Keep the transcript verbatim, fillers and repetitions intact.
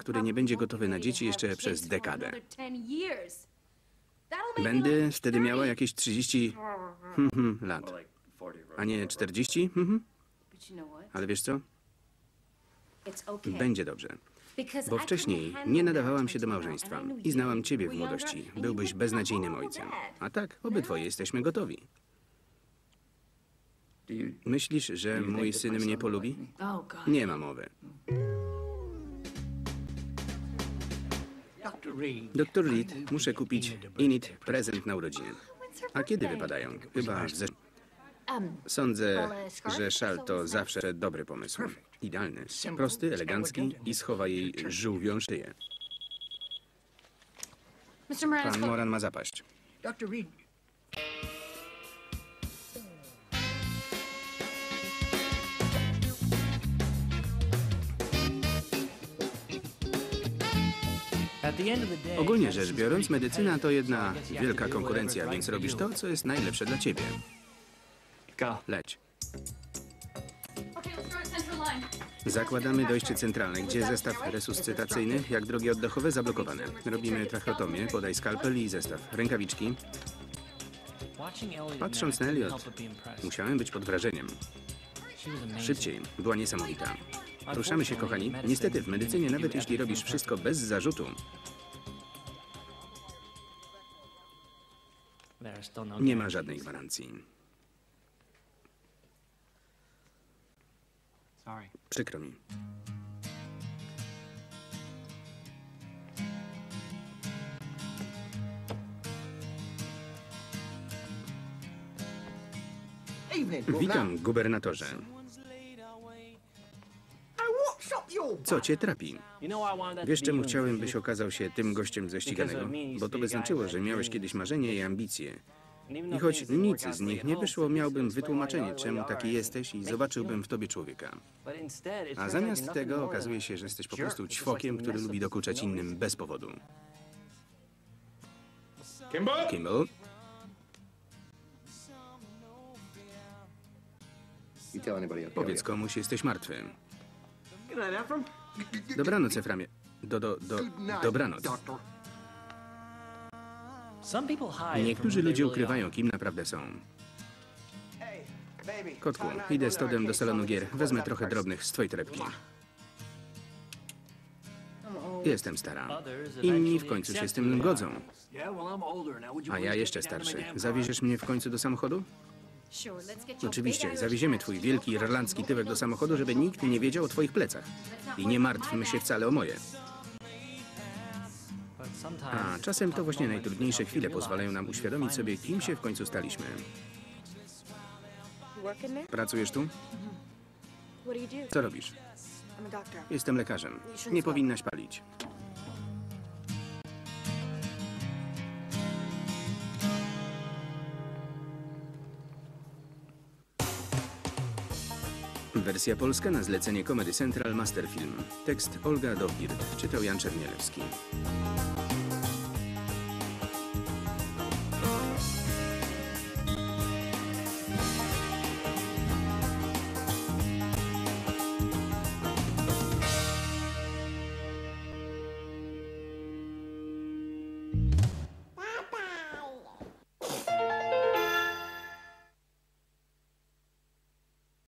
który nie będzie gotowy na dzieci jeszcze przez dekadę. Będę wtedy miała jakieś trzydzieści hmm, lat, a nie czterdzieści. Hmm. Ale wiesz co? Będzie dobrze. Bo wcześniej nie nadawałam się do małżeństwa i znałam ciebie w młodości. Byłbyś beznadziejnym ojcem. A tak, obydwoje jesteśmy gotowi. Myślisz, że mój syn mnie polubi? Nie ma mowy. Doktor Reed, muszę kupić Enid prezent na urodziny. A kiedy wypadają? Chyba w zeszłym. Sądzę, że szal to zawsze dobry pomysł. Idealny, prosty, elegancki i schowa jej żółwią szyję. Pan Moran ma zapaść. Ogólnie rzecz biorąc, medycyna to jedna wielka konkurencja, więc robisz to, co jest najlepsze dla ciebie. Leć. Zakładamy dojście centralne, gdzie zestaw resuscytacyjny, jak drogi oddechowe, zablokowane. Robimy tracheotomię, podaj skalpel i zestaw. Rękawiczki. Patrząc na Elliot, musiałem być pod wrażeniem. Szybciej, była niesamowita. Ruszamy się, kochani. Niestety w medycynie, nawet jeśli robisz wszystko bez zarzutu, nie ma żadnej gwarancji. Przykro mi. Witam, gubernatorze. Co cię trapi? Wiesz, czemu chciałem, byś okazał się tym gościem ze ściganego? Bo to by znaczyło, że miałeś kiedyś marzenie i ambicje. I choć nic z nich nie wyszło, miałbym wytłumaczenie, czemu taki jesteś i zobaczyłbym w tobie człowieka. A zamiast tego okazuje się, że jesteś po prostu ćwokiem, który lubi dokuczać innym bez powodu. Kimball? Powiedz komuś, jesteś martwy. Dobranoc, Eframie. Do, do, do, dobranoc. Niektórzy ludzie ukrywają, kim naprawdę są. Kotku, idę z Todem do salonu gier. Wezmę trochę drobnych z twojej torebki. Jestem stara. Inni w końcu się z tym godzą. A ja jeszcze starszy. Zawieziesz mnie w końcu do samochodu? Oczywiście, zawieziemy twój wielki irlandzki tyłek do samochodu, żeby nikt nie wiedział o twoich plecach. I nie martwmy się wcale o moje. A czasem to właśnie najtrudniejsze chwile pozwalają nam uświadomić sobie, kim się w końcu staliśmy. Pracujesz tu? Co robisz? Jestem lekarzem. Nie powinnaś palić. Wersja polska na zlecenie Comedy Central Masterfilm. Tekst Olga Dowgirt. Czytał Jan Czernielewski.